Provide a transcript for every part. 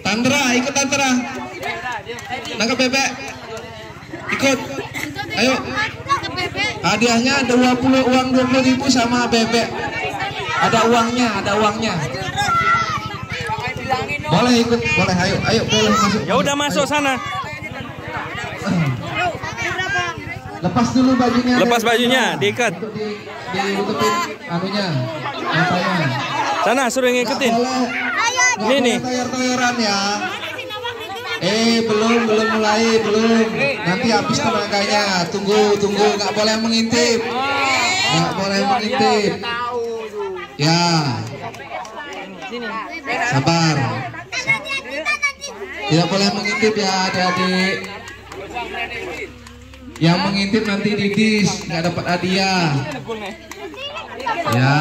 Tandra, ikut Tandra. Nangkap bebek. Ikut. Ayo. Hadiahnya 20 uang 20.000 sama bebek. Ada uangnya. Boleh ikut, boleh. Ayo boleh masuk. Ya udah masuk sana. Lepas dulu bajunya. Lepas bajunya, diikat. Ditutupin anunya. Matanya. Sana suruh ngikutin. Ini nih. Toyor-toyoran ya. Belum mulai. Nanti habis tenaganya. Tunggu, nggak boleh mengintip. Ya. Sabar. Tidak boleh mengintip ya adik-adik. Yang mengintip nanti didis, nggak dapat hadiah. Ya.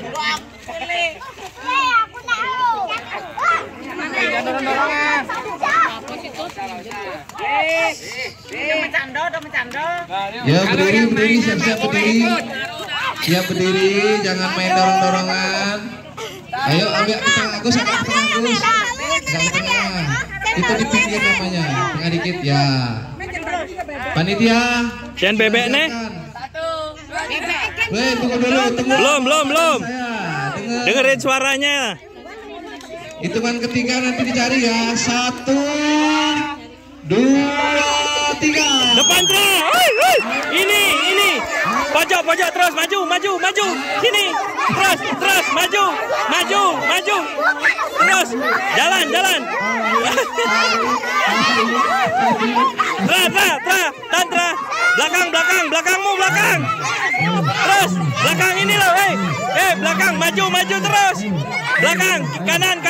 Ya berdiri, siap-siap berdiri. Siap berdiri, jangan main dorong-dorongan. Ayo agak ke tengah Agus, agak ke tengah. Itu di pinggir namanya, tengah dikit ya. Panitia. Dan bebek nih. Tunggu dulu. Belum. Dengerin suaranya. Hitungan ketiga nanti dicari ya. 1, 2, 3. Depan terus. Ini. Pojok terus maju. Sini. Terus maju. Terus jalan. Tantra. Belakangmu. Terus belakang ini loh, belakang maju terus. Belakang kanan.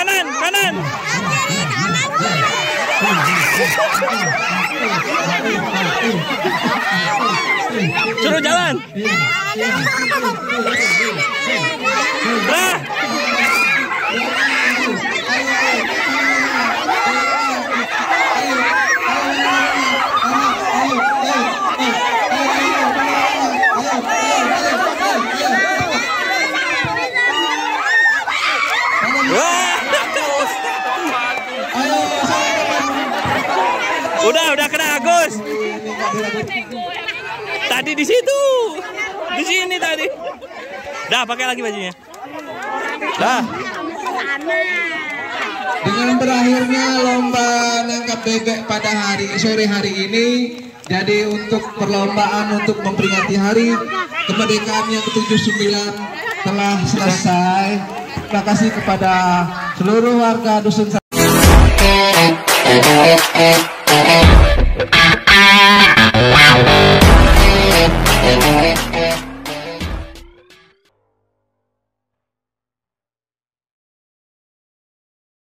Suruh jalan. Udah kena Agus. Tadi di situ. Di sini tadi. Dah, pakai lagi bajunya. Dah. Dengan berakhirnya lomba nangkap bebek pada sore hari ini, jadi untuk perlombaan untuk memperingati hari kemerdekaan yang ke-79 telah selesai. Terima kasih kepada seluruh warga Dusun.